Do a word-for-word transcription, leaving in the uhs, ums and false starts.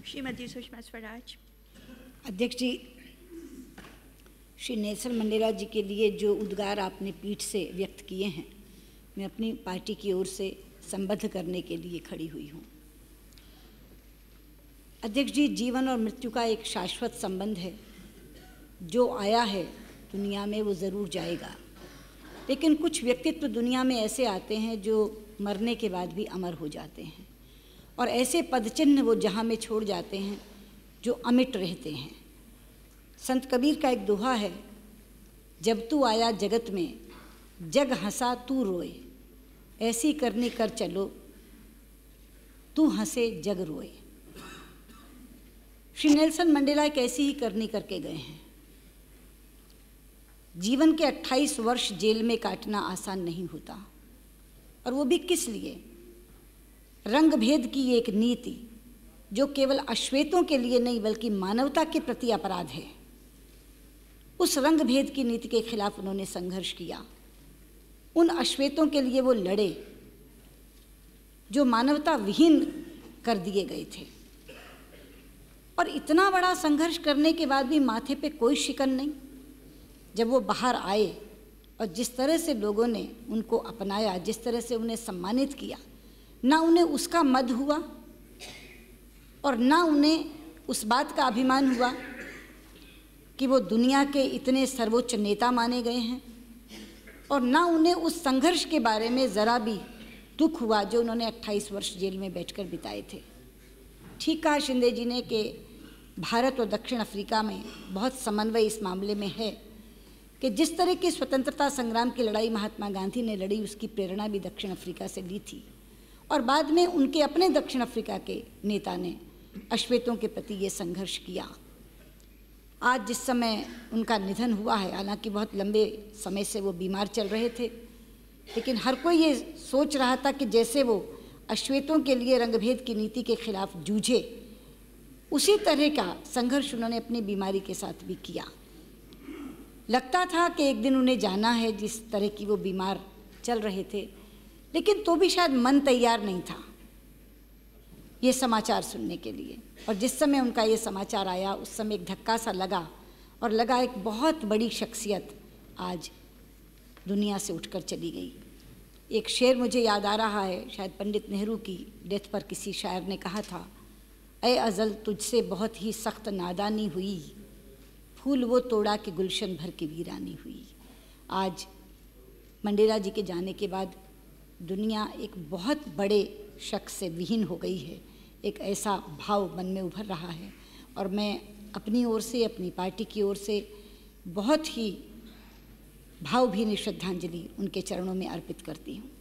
श्रीमती सुषमा स्वराज। अध्यक्ष जी, Shri Nelson Mandela ji के लिए जो उद्गार आपने पीठ से व्यक्त किए हैं, मैं अपनी पार्टी की ओर से संबद्ध करने के लिए खड़ी हुई हूँ। अध्यक्ष जी, जीवन और मृत्यु का एक शाश्वत संबंध है। जो आया है दुनिया में वो ज़रूर जाएगा, लेकिन कुछ व्यक्तित्व दुनिया में ऐसे आते हैं जो मरने के बाद भी अमर हो जाते हैं, और ऐसे पदचिन्ह वो जहाँ में छोड़ जाते हैं जो अमिट रहते हैं। संत कबीर का एक दोहा है, जब तू आया जगत में जग हंसा तू रोए, ऐसी करनी कर चलो तू हंसे जग रोए। श्री नेल्सन मंडेला एक ऐसी ही करनी करके गए हैं। जीवन के अट्ठाईस वर्ष जेल में काटना आसान नहीं होता, और वो भी किस लिए? रंग भेद की एक नीति जो केवल अश्वेतों के लिए नहीं बल्कि मानवता के प्रति अपराध है, उस रंग भेद की नीति के खिलाफ उन्होंने संघर्ष किया। उन अश्वेतों के लिए वो लड़े जो मानवता विहीन कर दिए गए थे, और इतना बड़ा संघर्ष करने के बाद भी माथे पे कोई शिकन नहीं। जब वो बाहर आए और जिस तरह से लोगों ने उनको अपनाया, जिस तरह से उन्हें सम्मानित किया, ना उन्हें उसका मद हुआ और ना उन्हें उस बात का अभिमान हुआ कि वो दुनिया के इतने सर्वोच्च नेता माने गए हैं, और ना उन्हें उस संघर्ष के बारे में ज़रा भी दुख हुआ जो उन्होंने अट्ठाईस वर्ष जेल में बैठकर बिताए थे। ठीक कहा शिंदे जी ने कि भारत और दक्षिण अफ्रीका में बहुत समन्वय इस मामले में है कि जिस तरह की स्वतंत्रता संग्राम की लड़ाई महात्मा गांधी ने लड़ी, उसकी प्रेरणा भी दक्षिण अफ्रीका से ली थी, और बाद में उनके अपने दक्षिण अफ्रीका के नेता ने अश्वेतों के प्रति ये संघर्ष किया। आज जिस समय उनका निधन हुआ है, हालांकि बहुत लंबे समय से वो बीमार चल रहे थे, लेकिन हर कोई ये सोच रहा था कि जैसे वो अश्वेतों के लिए रंगभेद की नीति के खिलाफ जूझे, उसी तरह का संघर्ष उन्होंने अपनी बीमारी के साथ भी किया। लगता था कि एक दिन उन्हें जाना है, जिस तरह की वो बीमार चल रहे थे, लेकिन तो भी शायद मन तैयार नहीं था ये समाचार सुनने के लिए। और जिस समय उनका ये समाचार आया, उस समय एक धक्का सा लगा, और लगा एक बहुत बड़ी शख्सियत आज दुनिया से उठकर चली गई। एक शेर मुझे याद आ रहा है, शायद पंडित नेहरू की डेथ पर किसी शायर ने कहा था, ए अज़ल तुझसे बहुत ही सख्त नादानी हुई, फूल वो तोड़ा कि गुलशन भर की वीरानी हुई। आज मंडेला जी के जाने के बाद दुनिया एक बहुत बड़े शख्स से विहीन हो गई है। एक ऐसा भाव मन में उभर रहा है, और मैं अपनी ओर से, अपनी पार्टी की ओर से बहुत ही भावभीनी श्रद्धांजलि उनके चरणों में अर्पित करती हूँ।